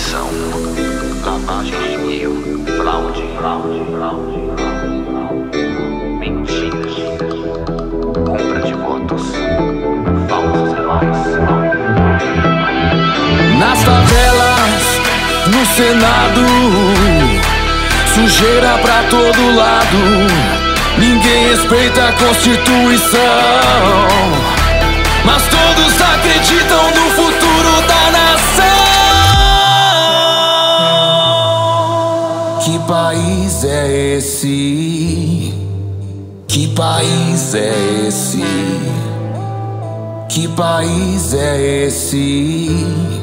Corrupção, lavagem de dinheiro, fraude, mentiras, compra de votos, falsos heróis. Nas favelas, no Senado, sujeira pra todo lado. Ninguém respeita a Constituição, mas todos acreditam no futuro da nação. Que país é esse? Que país é esse? Que país é esse?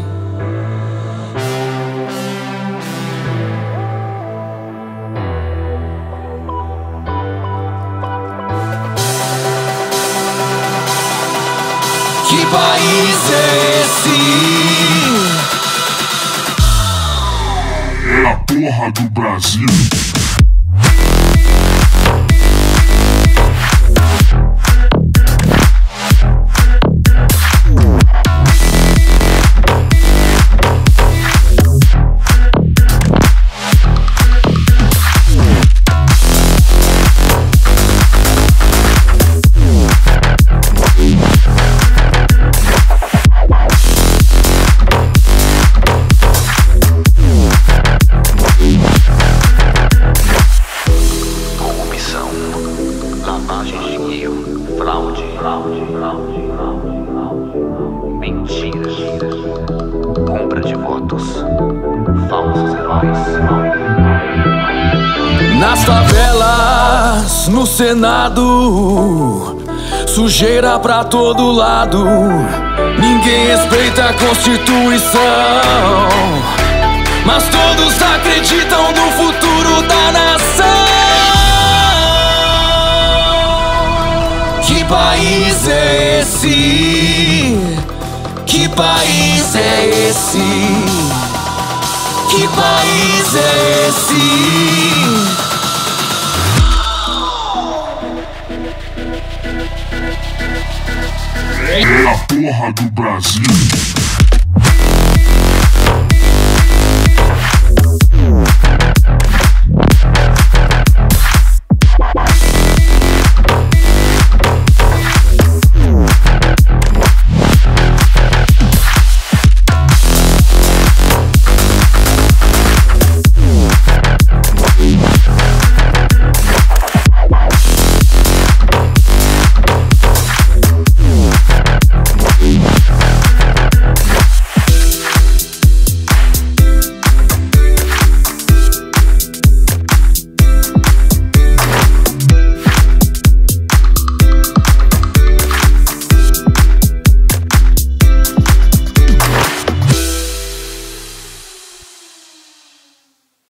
Que país é esse? É a porra do Brasil. Lavagem de dinheiro, fraude, mentiras, compra de votos, falsos heróis. Nas favelas, no Senado, sujeira pra todo lado. Ninguém respeita a Constituição, mas todos acreditam no futuro da nação. Que país é esse? Que país é esse? Que país é esse? É a porra do Brasil.